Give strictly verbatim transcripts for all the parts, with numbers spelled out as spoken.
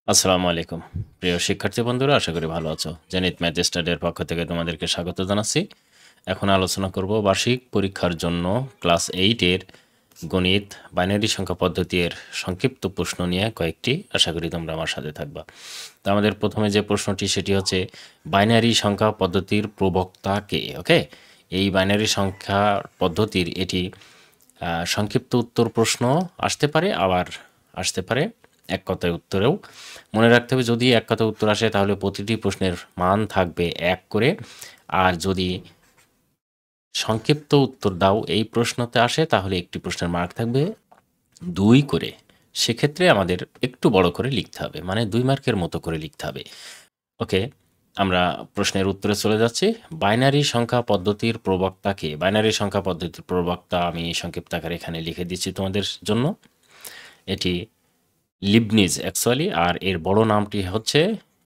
আসসালামু আলাইকুম প্রিয় শিক্ষার্থী বন্ধুরা, আশা করি ভালো আছো। জেনিত ম্যাথ স্টাডির পক্ষ থেকে তোমাদেরকে স্বাগত জানাচ্ছি। এখন আলোচনা করব বার্ষিক পরীক্ষার জন্য ক্লাস এইটের গণিত বাইনারি সংখ্যা পদ্ধতির সংক্ষিপ্ত প্রশ্ন নিয়ে কয়েকটি। আশা করি তোমরা আমার সাথে থাকবা। তো আমাদের প্রথমে যে প্রশ্নটি সেটি হচ্ছে বাইনারি সংখ্যা পদ্ধতির প্রবক্তা কে। ওকে, এই বাইনারি সংখ্যা পদ্ধতির এটি আহ, সংক্ষিপ্ত উত্তর প্রশ্ন আসতে পারে, আবার আসতে পারে এক কথায় উত্তরেও। মনে রাখতে হবে, যদি এক কথায় উত্তর আসে তাহলে প্রতিটি প্রশ্নের মান থাকবে এক করে, আর যদি সংক্ষিপ্ত উত্তর দাও এই প্রশ্নতে আসে তাহলে একটি প্রশ্নের মার্ক থাকবে দুই করে। সেক্ষেত্রে আমাদের একটু বড় করে লিখতে হবে, মানে দুই মার্কের মতো করে লিখতে হবে। ওকে, আমরা প্রশ্নের উত্তরে চলে যাচ্ছি। বাইনারি সংখ্যা পদ্ধতির প্রবক্তা কে? বাইনারি সংখ্যা পদ্ধতির প্রবক্তা আমি সংক্ষিপ্ত আকারে এখানে লিখে দিচ্ছি তোমাদের জন্য। এটি লিবনিজ অ্যাকচুয়ালি, আর এর বড় নামটি হচ্ছে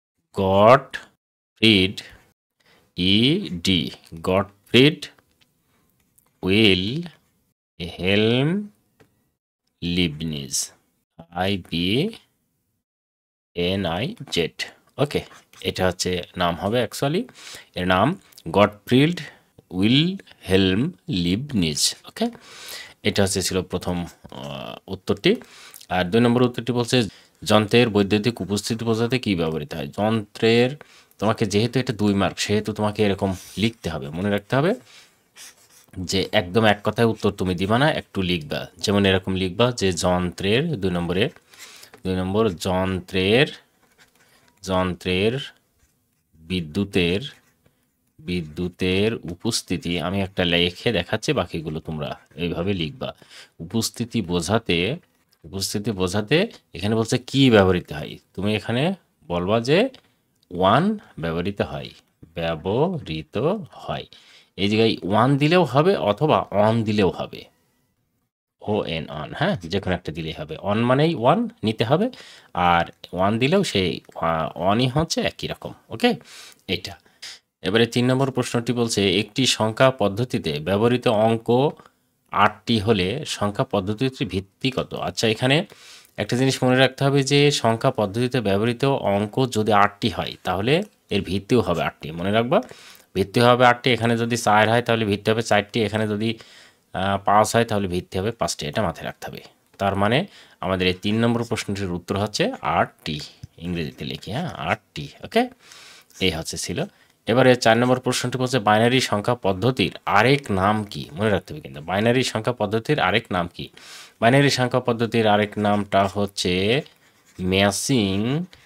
গটফ্রিড ই ডি Gottfried Wilhelm Leibniz, I B N I Z. Okay, এটা হচ্ছে নাম হবে অ্যাকচুয়ালি, এর নাম Gottfried Wilhelm Leibniz. Okay, এটা হচ্ছে ছিল প্রথম আহ, উত্তরটি। আর দুই নম্বর উত্তরটি বলছে যন্ত্রের বৈদ্যুতিক উপস্থিতি বোঝাতে কী ব্যবহৃত হয়। যন্ত্রের, তোমাকে যেহেতু এটা দুই মার্ক সেহেতু তোমাকে এরকম লিখতে হবে, মনে রাখতে হবে যে একদম এক কথায় উত্তর তুমি দিবা না, একটু লিখবা। যেমন এরকম লিখবা যে যন্ত্রের, দুই নম্বরের দুই নম্বর যন্ত্রের যন্ত্রের বিদ্যুতের বিদ্যুতের উপস্থিতি, আমি একটা লিখে দেখাচ্ছি, বাকিগুলো তোমরা এইভাবে লিখবা। উপস্থিতি বোঝাতে উপস্থিতি বোঝাতে এখানে বলছে কি ব্যবহৃত হয়, তুমি এখানে বলবা যে ওয়ান ব্যবহৃত হয় ব্যবহৃত হয়। এই জায়গায় ওয়ান দিলেও হবে অথবা অন দিলেও হবে, ও এন অন, হ্যাঁ, যে কোনো একটা দিলেই হবে। অন মানেই ওয়ান নিতে হবে, আর ওয়ান দিলেও সেই অনই হচ্ছে একই রকম। ওকে, এইটা। এবারে তিন নম্বর প্রশ্নটি বলছে একটি সংখ্যা পদ্ধতিতে ব্যবহৃত অঙ্ক আটটি হলে সংখ্যা পদ্ধতিটির ভিত্তি কত? আচ্ছা, এখানে একটা জিনিস মনে রাখতে হবে যে সংখ্যা পদ্ধতিতে ব্যবহৃত অঙ্ক যদি আটটি হয় তাহলে এর ভিত্তিও হবে আটটি, মনে রাখবা। ভিত্তি হবে আটটি, এখানে যদি চার হয় তাহলে ভিত্তি হবে চারটি, এখানে যদি আহ, পাঁচ হয় তাহলে ভিত্তি হবে পাঁচটি, এটা মাথায় রাখতে হবে। তার মানে আমাদের এই তিন নম্বর প্রশ্নটির উত্তর হচ্ছে আটটি, ইংরেজিতে লিখি, হ্যাঁ, আটটি। ওকে, এই হচ্ছে ছিল। এবারে চার নম্বর প্রশ্নটি বলছে বাইনারি সংখ্যা পদ্ধতির আরেক নাম কি? মনে রাখতে হবে কিন্তু, বাইনারি সংখ্যা পদ্ধতির আরেক নাম কি? বাইনারি সংখ্যা পদ্ধতির আরেক নামটা হচ্ছে ম্যাচিং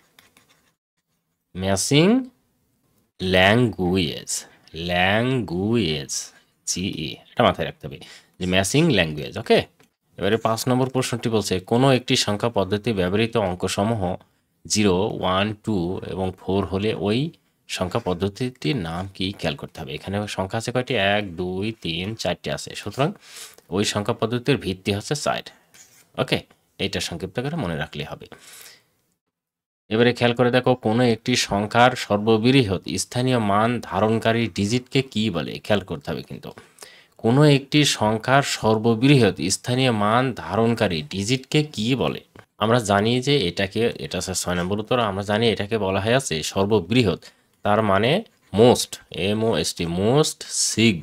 ম্যাচিং ল্যাঙ্গুয়েজ ল্যাঙ্গুয়েজ জিই, এটা মাথায় রাখতে হবে যে ম্যাচিং ল্যাঙ্গুয়েজ। ওকে, এবারে পাঁচ নম্বর প্রশ্নটি বলছে কোনো একটি সংখ্যা পদ্ধতি ব্যবহৃত অঙ্কসমূহ জিরো, ওয়ান, টু এবং ফোর হলে ওই সংখ্যা পদ্ধতিটির নাম কি খেয়াল করতে হবে। এখানে সংখ্যা আছে কয়টি? এক, দুই, তিন, চারটি আছে, সুতরাং ওই সংখ্যা পদ্ধতির ভিত্তি হচ্ছে চার। ওকে, এইটা সংক্ষিপ্ত করে মনে রাখলে হবে। এবারে খেয়াল করে দেখো, কোনো একটি সংখ্যার সর্ববৃহৎ স্থানীয় মান ধারণকারী ডিজিটকে কি বলে? খেয়াল করতে হবে কিন্তু, কোনো একটি সংখ্যার সর্ববৃহৎ স্থানীয় মান ধারণকারী ডিজিটকে কি বলে? আমরা জানি যে এটাকে, এটা হচ্ছে ছয় নম্বর উত্তর, আমরা জানি এটাকে বলা হয় আছে সর্ববৃহৎ, তার মানে most, M O S T, most sig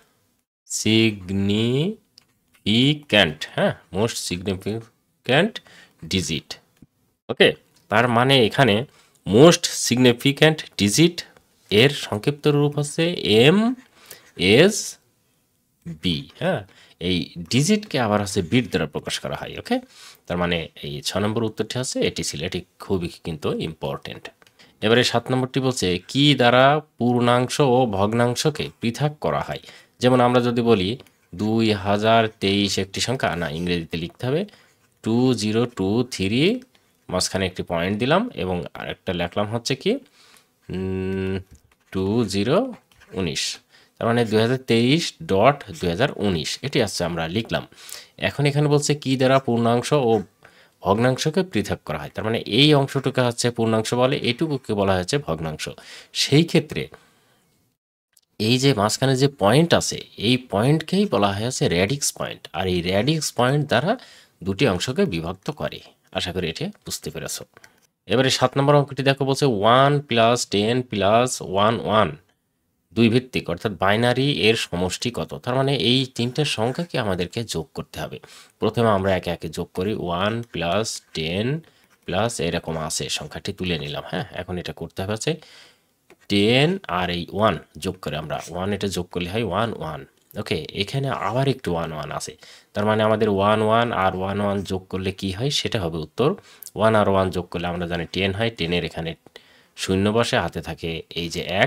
significant, হ্যাঁ, মোস্ট সিগনিফিক্যান্ট ডিজিট। ওকে, তার মানে এখানে মোস্ট সিগনিফিক্যান্ট ডিজিট এর সংক্ষিপ্ত রূপ হচ্ছে এম এস বি। হ্যাঁ, এই ডিজিটকে আবার হচ্ছে বিট দ্বারা প্রকাশ করা হয়। ওকে, তার মানে এই ছ নম্বর উত্তরটি হচ্ছে এটি ছিল, এটি খুবই কিন্তু ইম্পর্টেন্ট। এবারে সাত নম্বরটি বলছে কি দ্বারা পূর্ণাংশ ও ভগ্নাংশকে পৃথক করা হয়। যেমন আমরা যদি বলি দুই হাজার তেইশ একটি সংখ্যা, না, ইংরেজিতে লিখতে হবে টু জিরো টু থ্রি, মাঝখানে একটি পয়েন্ট দিলাম এবং আরেকটা লিখলাম হচ্ছে কি টু জিরো উনিশ, তার মানে দুই হাজার তেইশ ডট দুই হাজার উনিশ, এটি আসছে আমরা লিখলাম। এখন এখানে বলছে কি দ্বারা পূর্ণাংশ ও ভগ্নাংশকে পৃথক করা হয়, তার মানে এই অংশটুকু হচ্ছে পূর্ণাংশ বলে, এইটুকুকে বলা হয়েছে ভগ্নাংশ। সেই ক্ষেত্রে এই যে মাঝখানে যে পয়েন্ট আছে এই পয়েন্টকেই বলা হয়েছে র্যাডিক্স পয়েন্ট, আর এই র্যাডিক্স পয়েন্ট দ্বারা দুটি অংশকে বিভক্ত করে। আশা করি এটা বুঝতে পেরেছ। এবারে সাত নম্বর অঙ্কটি দেখো বলছে one plus ten plus one one দুই ভিত্তিক অর্থাৎ বাইনারি এর সমষ্টি কত? তার মানে এই তিনটে সংখ্যাকে আমাদেরকে যোগ করতে হবে। প্রথমে আমরা একে একে যোগ করি ওয়ান প্লাস টেন প্লাস এরকম আছে সংখ্যাটি তুলে নিলাম। হ্যাঁ, এখন এটা করতে হবে হচ্ছে টেন আর এই ওয়ান যোগ করে আমরা ওয়ান এটা যোগ করলে হয় ওয়ান ওয়ান। ওকে, এখানে আবার একটু ওয়ান ওয়ান আছে, তার মানে আমাদের ওয়ান ওয়ান আর ওয়ান ওয়ান যোগ করলে কি হয় সেটা হবে উত্তর। ওয়ান আর ওয়ান যোগ করলে আমরা জানি টেন হয়, টেনের এখানে শূন্য বসে, হাতে থাকে এই যে এক,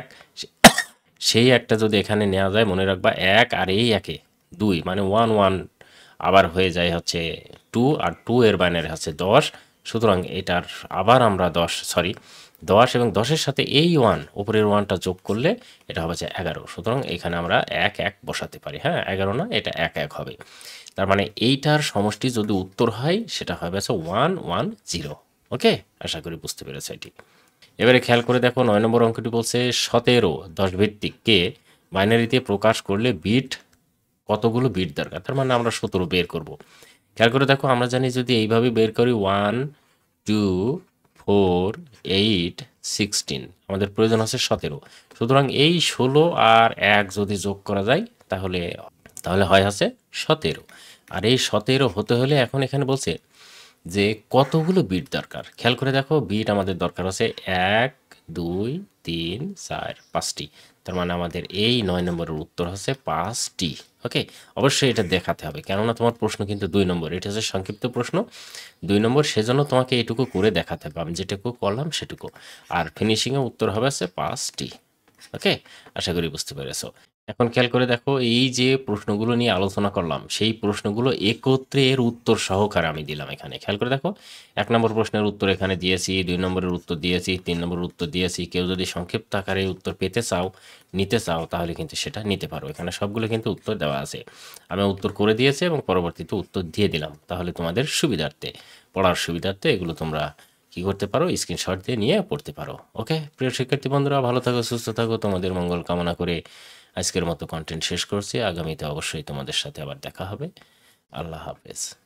সেই একটা যদি এখানে নেওয়া যায় মনে রাখবা এক আর এই একে দুই, মানে ওয়ান ওয়ান আবার হয়ে যায় হচ্ছে টু, আর টু এর বাইনারি হচ্ছে দশ। সুতরাং এটার আবার আমরা দশ সরি দশ এবং দশের সাথে এই ওয়ান উপরের ওয়ানটা যোগ করলে এটা হবে যে এগারো। সুতরাং এখানে আমরা এক এক বসাতে পারি। হ্যাঁ, এগারো না, এটা এক এক হবে। তার মানে এইটার সমষ্টি যদি উত্তর হয় সেটা হবে আছে ওয়ান ওয়ান জিরো। ওকে, আশা করি বুঝতে পেরেছো এটি। এবারে খেয়াল করে দেখো নয় নম্বর অঙ্কটি বলছে সতেরো দশ ভিত্তিককে বাইনারিতে প্রকাশ করলে বিট কতগুলো বিট দরকার? তার মানে আমরা সতেরো বের করব। খেয়াল করে দেখো, আমরা জানি যদি এইভাবে বের করি one two four eight sixteen, আমাদের প্রয়োজন আছে সতেরো। সুতরাং এই ষোলো আর এক যদি যোগ করা যায় তাহলে তাহলে হয় হচ্ছে সতেরো। আর এই সতেরো হতে হলে এখন এখানে বলছে যে কতগুলো বিট দরকার। খেয়াল করে দেখো, বিট আমাদের দরকার আছে এক দুই তিন চার পাঁচটি। তার মানে আমাদের এই নয় নম্বরের উত্তর হচ্ছে পাঁচটি। ওকে, অবশ্যই এটা দেখাতে হবে, কেননা তোমার প্রশ্ন কিন্তু দুই নম্বর, এটা হচ্ছে সংক্ষিপ্ত প্রশ্ন দুই নম্বর, সেজন্য তোমাকে এটুকু করে দেখাতে হবে। আমি যেটুকু করলাম সেটুকু, আর ফিনিশিংয়ে উত্তর হবে হচ্ছে পাঁচটি। ওকে, আশা করি বুঝতে পেরেছো। এখন খেয়াল করে দেখো, এই যে প্রশ্নগুলো নিয়ে আলোচনা করলাম সেই প্রশ্নগুলো একত্রে এর উত্তর সহকারে আমি দিলাম এখানে। খেয়াল করে দেখো, এক নম্বর প্রশ্নের উত্তর এখানে দিয়েছি, দুই নম্বরের উত্তর দিয়েছি, তিন নম্বরের উত্তর দিয়েছি। কেউ যদি সংক্ষিপ্ত আকারে উত্তর পেতে চাও, নিতে চাও, তাহলে কিন্তু সেটা নিতে পারো। এখানে সবগুলো কিন্তু উত্তর দেওয়া আছে, আমি উত্তর করে দিয়েছি এবং পরবর্তীতে উত্তর দিয়ে দিলাম। তাহলে তোমাদের সুবিধার্থে, পড়ার সুবিধার্থে এগুলো তোমরা কী করতে পারো, স্ক্রিনশট দিয়ে নিয়ে পড়তে পারো। ওকে, প্রিয় শিক্ষার্থী বন্ধুরা, ভালো থাকো, সুস্থ থাকো, তোমাদের মঙ্গল কামনা করে আজকের মতো কন্টেন্ট শেষ করছি। আগামীতে অবশ্যই তোমাদের সাথে আবার দেখা হবে। আল্লাহ হাফেজ।